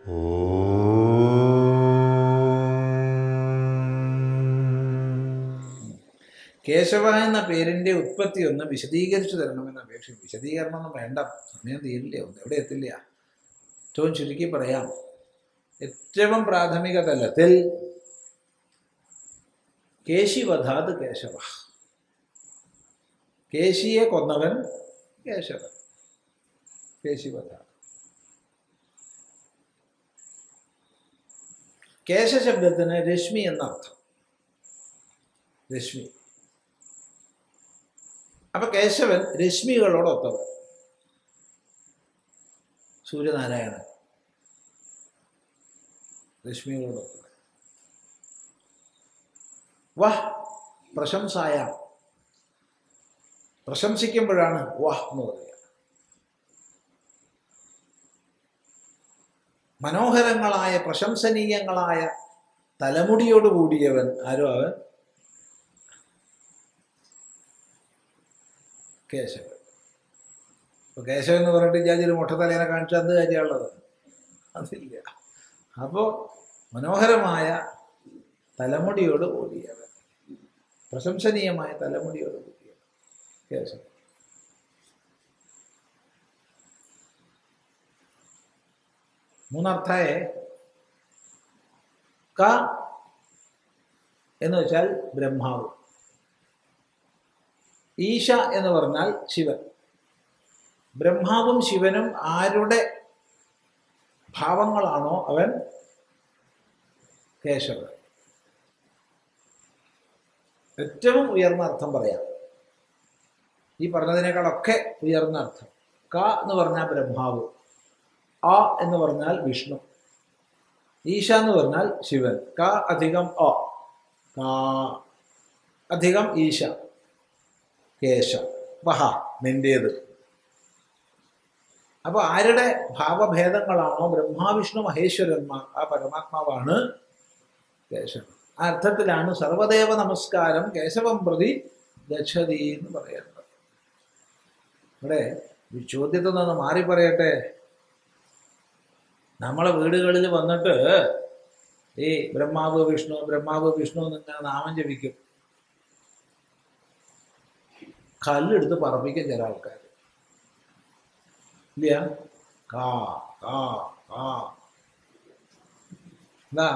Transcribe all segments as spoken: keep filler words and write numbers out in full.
കേശവ എന്ന പേരിൻ്റെ ഉത്പത്തി ഒന്ന് വിശദീകരിച്ചു തരണമെന്ന് അപേക്ഷ. വിശദീകരണമൊന്നും വേണ്ട, സമയം തീരില്ല, ഒന്നും എവിടെ എത്തില്ല. ഏറ്റവും ചുരുക്കി പറയാം, ഏറ്റവും പ്രാഥമിക തലത്തിൽ കേശിവധാത് കേശവ, കേശിയെ കൊന്നവൻ കേശവൻ, കേശിവധാത്. കേശശബ്ദത്തിന് രശ്മി എന്നർത്ഥം, രശ്മി. അപ്പൊ കേശവൻ രശ്മികളോടൊത്തവൻ, സൂര്യനാരായണൻ രശ്മികളോടൊത്തവൻ. വഹ് പ്രശംസായ, പ്രശംസിക്കുമ്പോഴാണ് വഹ് എന്ന് പറയുക. മനോഹരങ്ങളായ പ്രശംസനീയങ്ങളായ തലമുടിയോട് കൂടിയവൻ ആരോ അവൻ കേശവൻ. അപ്പോൾ കേശവൻ എന്ന് പറഞ്ഞിട്ട് ജാതിയൊരു മൊട്ടത്തലേനെ കാണിച്ചാൽ എന്ത് കാര്യമുള്ളത്? അതില്ല. അപ്പോൾ മനോഹരമായ തലമുടിയോട് കൂടിയവൻ, പ്രശംസനീയമായ തലമുടിയോട് കൂടിയവൻ കേശവൻ. മൂന്നർത്ഥായെ ക എന്ന് വെച്ചാൽ ബ്രഹ്മാവ്, ഈശ എന്ന് പറഞ്ഞാൽ ശിവൻ. ബ്രഹ്മാവും ശിവനും ആരുടെ ഭാവങ്ങളാണോ അവൻ കേശവൻ. ഏറ്റവും ഉയർന്ന അർത്ഥം പറയാം, ഈ പറഞ്ഞതിനേക്കാളൊക്കെ ഉയർന്ന അർത്ഥം. ക എന്ന് പറഞ്ഞാൽ ബ്രഹ്മാവ്, അ എന്ന് പറഞ്ഞാൽ വിഷ്ണു, ഈശ എന്ന് പറഞ്ഞാൽ ശിവൻ. ക അധികം അ, ക അധികം ഈശ, കേശ, വഹ നിന്റേത്. അപ്പൊ ആരുടെ ഭാവഭേദങ്ങളാണോ ബ്രഹ്മാവിഷ്ണു മഹേശ്വരന്മാർ, ആ പരമാത്മാവാണ് കേശവൻ. ആ അർത്ഥത്തിലാണ് സർവദേവ നമസ്കാരം കേശവം പ്രതി ഗച്ഛതി എന്ന് പറയുന്നത്. ഇവിടെ ഈ ചോദ്യത്തിൽ നിന്ന് മാറി പറയട്ടെ, നമ്മളെ വീടുകളിൽ വന്നിട്ട് ഈ ബ്രഹ്മാവ് വിഷ്ണു ബ്രഹ്മാവ് വിഷ്ണു എന്നിങ്ങനെ നാമം ജപിക്കും. കല്ലെടുത്ത് പറപ്പിക്കും ചില ആൾക്കാർ, ഇല്ല? കാ കാ കാ എന്താ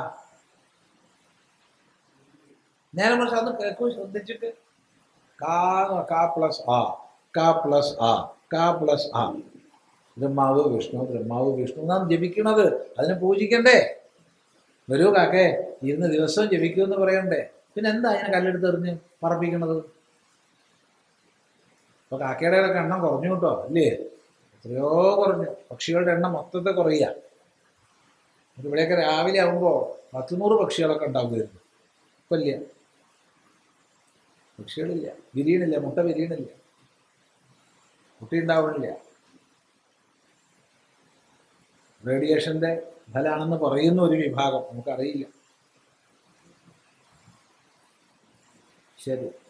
നേരെ മറിച്ച് അന്ന് കേൾക്കൂ, ശ്രദ്ധിച്ചിട്ട്. കാ കാ പ്ലസ് ആ, കാ പ്ലസ് ആ, കാ പ്ലസ് ആ, ബ്രഹ്മാവ് വിഷ്ണു ബ്രഹ്മാവ് വിഷ്ണു നാം ജപിക്കണത്. അതിനെ പൂജിക്കണ്ടേ? വരൂ കാക്കേ, ഇന്ന് ദിവസവും ജപിക്കുമെന്ന് പറയണ്ടേ? പിന്നെ എന്താ അതിനെ കല്ലെടുത്ത് എറിഞ്ഞ് പറപ്പിക്കണത്? അപ്പൊ കാക്കയുടെ ഒക്കെ എണ്ണം കുറഞ്ഞു കേട്ടോ, അല്ലേ? എത്രയോ കുറഞ്ഞു. പക്ഷികളുടെ എണ്ണം മൊത്തത്തെ കുറയുക. ഇവിടെയൊക്കെ രാവിലെ ആകുമ്പോൾ പത്തുനൂറ് പക്ഷികളൊക്കെ ഉണ്ടാകുമായിരുന്നു. ഇപ്പം ഇല്ല, പക്ഷികളില്ല, വിരിയണില്ല, മുട്ട വിരിയണില്ല, കുട്ടി ഉണ്ടാവണില്ല. റേഡിയേഷൻ്റെ ഫലമാണെന്ന് പറയുന്ന ഒരു വിഭാഗം, നമുക്കറിയില്ല. ശരി.